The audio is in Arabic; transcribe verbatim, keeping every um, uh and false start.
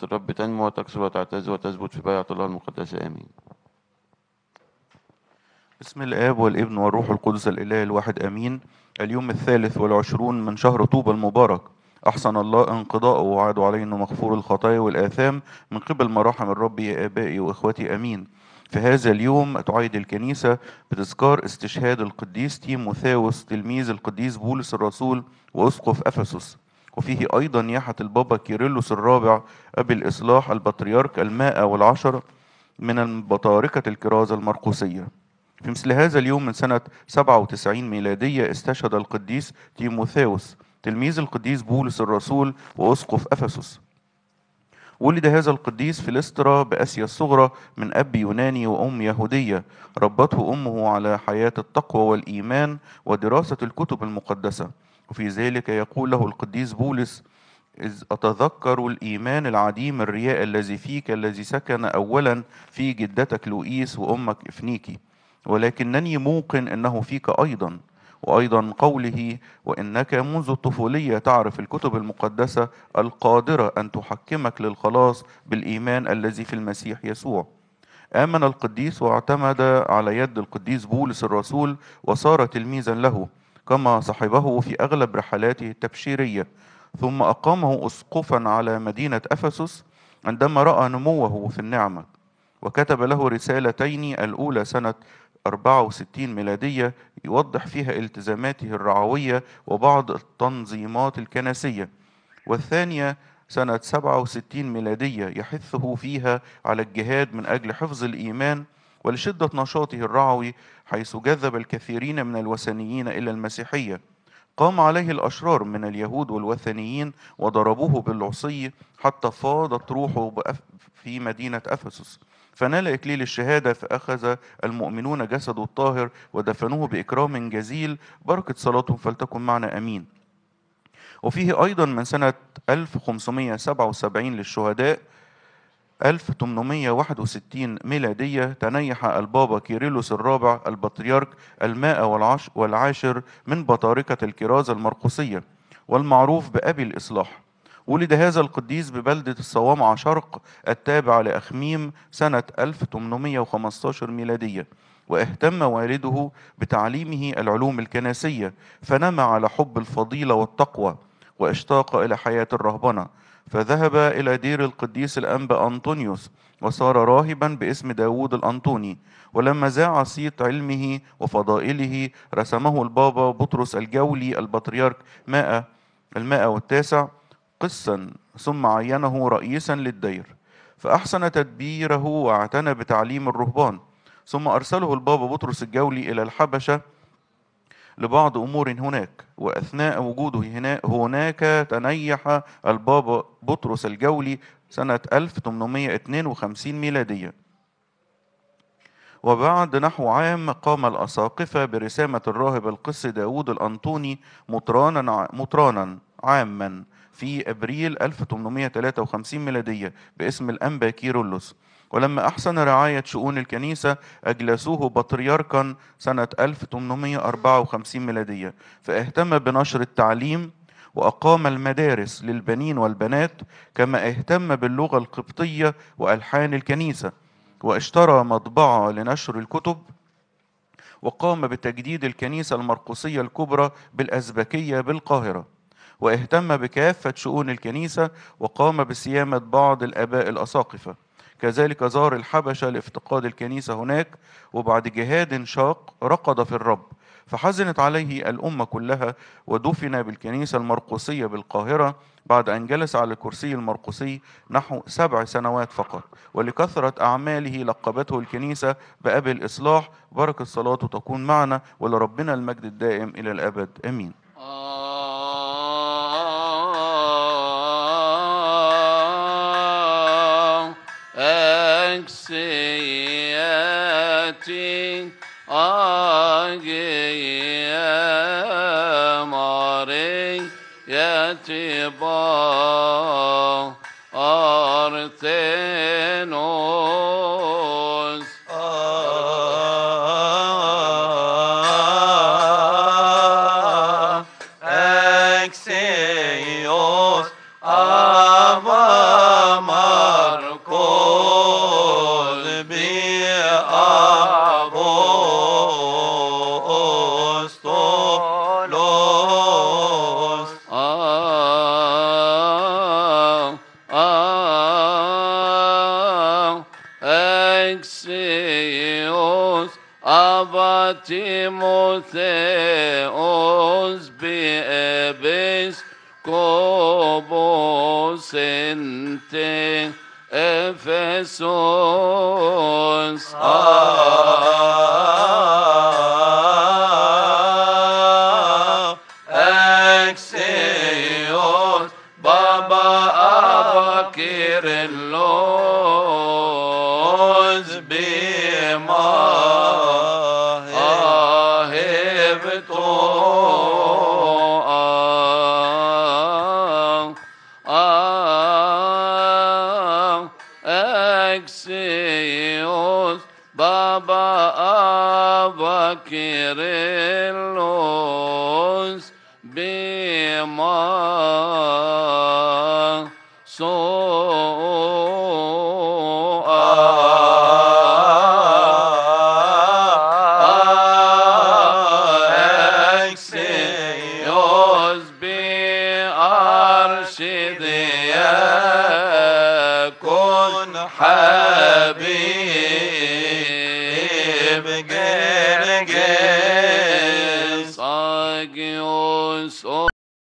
الرب تنمو وتكثر وتعتز وتثبت في بيعة الله المقدسة. آمين. بسم الآب والابن والروح القدس الإله الواحد آمين. اليوم الثالث والعشرون من شهر طوبى المبارك، أحسن الله انقضاءه ووعد علينا مغفور الخطايا والآثام من قبل مراحم الرب يا آبائي وإخوتي آمين. في هذا اليوم تعيد الكنيسة بتذكار استشهاد القديس تيموثاوس تلميذ القديس بولس الرسول وأسقف أفسس، وفيه أيضا نياحة البابا كيرلس الرابع أبي الإصلاح البطريرك المائة والعشر من البطاركة الكرازة المرقسية. في مثل هذا اليوم من سنة سبعة وتسعين ميلادية استشهد القديس تيموثاوس تلميذ القديس بولس الرسول وأسقف أفسس. ولد هذا القديس في لسترا بآسيا الصغرى من أب يوناني وأم يهودية، ربته أمه على حياة التقوى والإيمان ودراسة الكتب المقدسة. وفي ذلك يقول له القديس بولس: إذ أتذكر الإيمان العديم الرياء الذي فيك، الذي سكن أولا في جدتك لوئيس وأمك إفنيكي، ولكنني موقن أنه فيك أيضا. وأيضا قوله: وإنك منذ الطفولية تعرف الكتب المقدسة القادرة أن تحكمك للخلاص بالإيمان الذي في المسيح يسوع. آمن القديس واعتمد على يد القديس بولس الرسول وصار تلميذا له، كما صحبه في أغلب رحلاته التبشيرية. ثم أقامه أسقفا على مدينة أفسس عندما رأى نموه في النعمة، وكتب له رسالتين، الأولى سنة أربعة وستين ميلادية يوضح فيها التزاماته الرعوية وبعض التنظيمات الكنسية، والثانية سنة سبعة وستين ميلادية يحثه فيها على الجهاد من أجل حفظ الإيمان ولشدة نشاطه الرعوي، حيث جذب الكثيرين من الوثنيين إلى المسيحية. قام عليه الأشرار من اليهود والوثنيين وضربوه بالعصي حتى فاضت روحه في مدينة أفسس، فنال إكليل الشهادة، فأخذ المؤمنون جسده الطاهر ودفنوه بإكرام جزيل. بركة صلاتهم فلتكن معنا أمين. وفيه أيضا من سنة ألف وخمسمائة وسبعة وسبعين للشهداء ألف وثمانمائة وواحد وستين ميلادية تنيح البابا كيرلس الرابع البطريرك المائة والعاشر من بطاركة الكرازة المرقسية والمعروف بأبي الإصلاح. ولد هذا القديس ببلدة الصوامعة شرق التابعة لأخميم سنة ألف وثمانمائة وخمسة عشر ميلادية، واهتم والده بتعليمه العلوم الكنسية، فنمى على حب الفضيلة والتقوى واشتاق إلى حياة الرهبنة، فذهب إلى دير القديس الأنبا أنطونيوس وصار راهبا باسم داود الأنطوني. ولما ذاع صيت علمه وفضائله رسمه البابا بطرس الجولي البطريرك مائة المائة والتاسع قسا، ثم عينه رئيسا للدير، فأحسن تدبيره واعتنى بتعليم الرهبان. ثم أرسله البابا بطرس الجولي إلى الحبشة لبعض أمور هناك، وأثناء وجوده هناك تنيح البابا بطرس الجولي سنة ألف وثمانمائة واثنين وخمسين ميلادية. وبعد نحو عام قام الأساقفة برسامة الراهب القس داود الأنطوني مطرانا مطرانا عاما في أبريل ألف وثمانمائة وثلاثة وخمسين ميلادية باسم الأنبا كيرلس. ولما أحسن رعاية شؤون الكنيسة أجلسوه بطريركا سنة ألف وثمانمائة وأربعة وخمسين ميلادية، فاهتم بنشر التعليم وأقام المدارس للبنين والبنات، كما اهتم باللغة القبطية وألحان الكنيسة، واشترى مطبعة لنشر الكتب، وقام بتجديد الكنيسة المرقسية الكبرى بالأزبكية بالقاهرة، واهتم بكافة شؤون الكنيسة، وقام بصيانة بعض الآباء الأساقفة. كذلك زار الحبشة لافتقاد الكنيسة هناك، وبعد جهاد شاق رقد في الرب، فحزنت عليه الأمة كلها، ودفن بالكنيسة المرقسية بالقاهرة بعد أن جلس على الكرسي المرقسي نحو سبع سنوات فقط. ولكثرة أعماله لقبته الكنيسة بأبي الإصلاح. بركة صلاته تكون معنا، ولربنا المجد الدائم إلى الأبد آمين. أكسياتي أجي ماري يتبا أرتنوس أكسيوس أبا Exios Abatimotheos Biebis Kobos Ente Ephesos Exios Baba Abakirlos Bima Ahibto Exios Baba Abakirlos Bima So Exios Bi Arshidiyakun